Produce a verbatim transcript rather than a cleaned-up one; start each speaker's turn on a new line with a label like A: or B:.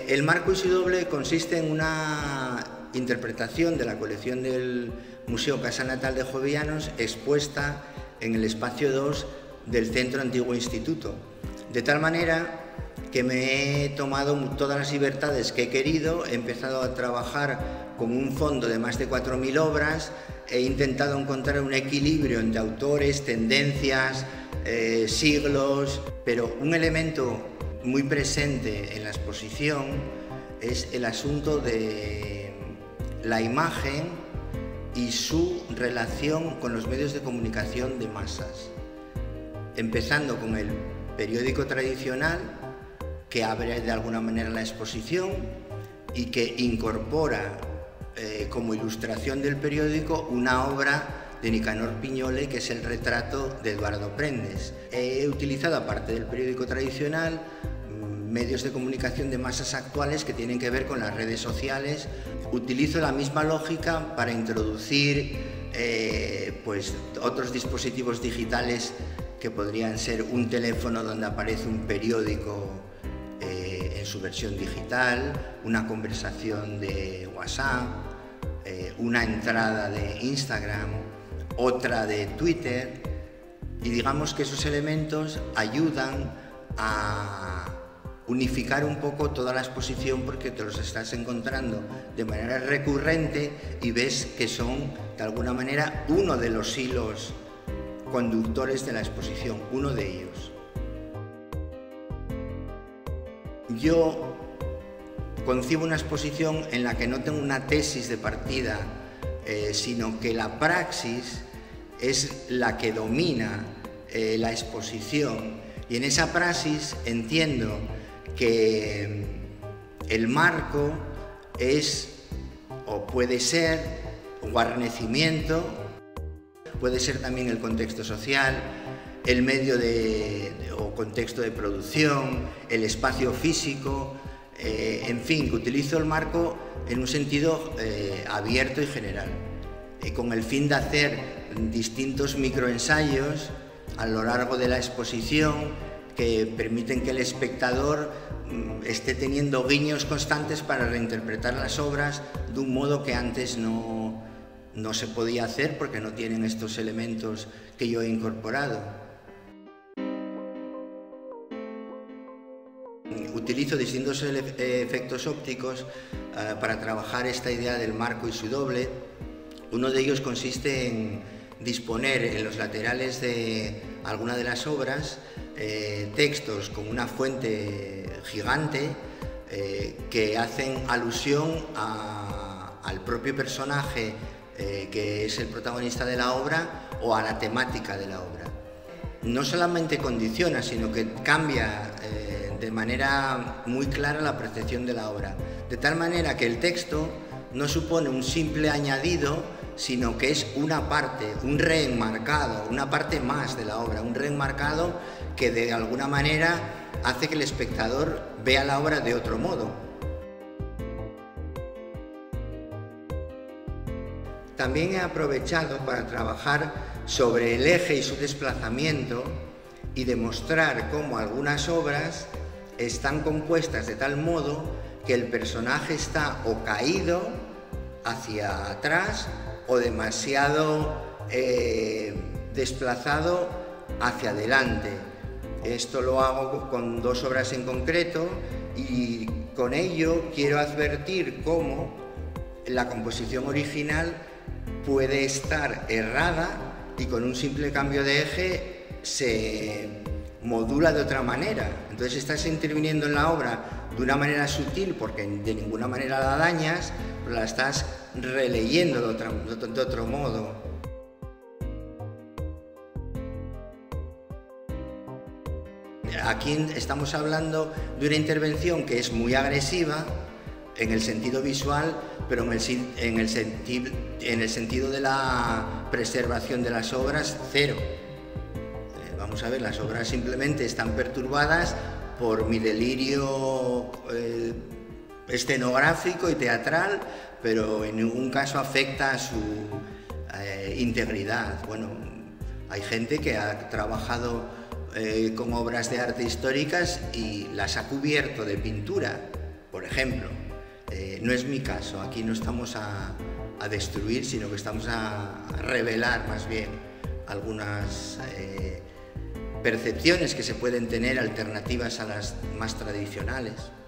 A: El marco y su doble consiste en una interpretación de la colección del Museo Casa Natal de Jovellanos expuesta en el espacio dos del Centro Antiguo Instituto, de tal manera que me he tomado todas las libertades que he querido, he empezado a trabajar con un fondo de más de cuatro mil obras, he intentado encontrar un equilibrio entre autores, tendencias, eh, siglos, pero un elemento muy presente en la exposición es el asunto de la imagen y su relación con los medios de comunicación de masas, empezando con el periódico tradicional, que abre de alguna manera la exposición y que incorpora eh, como ilustración del periódico una obra de Nicanor Piñole, que es el retrato de Eduardo Prendes. He utilizado, aparte del periódico tradicional, medios de comunicación de masas actuales que tienen que ver con las redes sociales. Utilizo la misma lógica para introducir eh, pues, otros dispositivos digitales que podrían ser un teléfono donde aparece un periódico eh, en su versión digital, una conversación de WhatsApp, eh, una entrada de Instagram, otra de Twitter, y digamos que esos elementos ayudan a unificar un poco toda la exposición, porque te los estás encontrando de manera recurrente y ves que son de alguna manera uno de los hilos conductores de la exposición, uno de ellos. Yo concibo una exposición en la que no tengo una tesis de partida, eh, sino que la praxis es la que domina eh, la exposición, y en esa praxis entiendo que el marco es o puede ser guarnecimiento, puede ser también el contexto social, el medio de, de, o contexto de producción, el espacio físico, eh, en fin, que utilizo el marco en un sentido eh, abierto y general, eh, con el fin de hacer distintos microensayos a lo largo de la exposición que permiten que el espectador mm, esté teniendo guiños constantes para reinterpretar las obras de un modo que antes no, no se podía hacer porque no tienen estos elementos que yo he incorporado. Utilizo distintos efectos ópticos uh, para trabajar esta idea del marco y su doble. Uno de ellos consiste en disponer en los laterales de alguna de las obras eh, textos con una fuente gigante eh, que hacen alusión a, al propio personaje eh, que es el protagonista de la obra o a la temática de la obra. No solamente condiciona, sino que cambia eh, de manera muy clara la percepción de la obra, de tal manera que el texto no supone un simple añadido, sino que es una parte, un reenmarcado, una parte más de la obra, un reenmarcado que de alguna manera hace que el espectador vea la obra de otro modo. También he aprovechado para trabajar sobre el eje y su desplazamiento y demostrar cómo algunas obras están compuestas de tal modo que el personaje está o caído hacia atrás o demasiado eh, desplazado hacia adelante. Esto lo hago con dos obras en concreto y con ello quiero advertir cómo la composición original puede estar errada y con un simple cambio de eje se modula de otra manera. Entonces estás interviniendo en la obra de una manera sutil porque de ninguna manera la dañas, pero la estás releyendo de, otra, de otro modo. Aquí estamos hablando de una intervención que es muy agresiva en el sentido visual, pero en el, en el, senti en el sentido de la preservación de las obras, cero. Eh, vamos a ver, las obras simplemente están perturbadas por mi delirio eh, escenográfico y teatral, pero en ningún caso afecta a su eh, integridad. Bueno, hay gente que ha trabajado eh, con obras de arte históricas y las ha cubierto de pintura, por ejemplo, eh, no es mi caso, aquí no estamos a, a destruir, sino que estamos a, a revelar más bien algunas eh, percepciones que se pueden tener alternativas a las más tradicionales.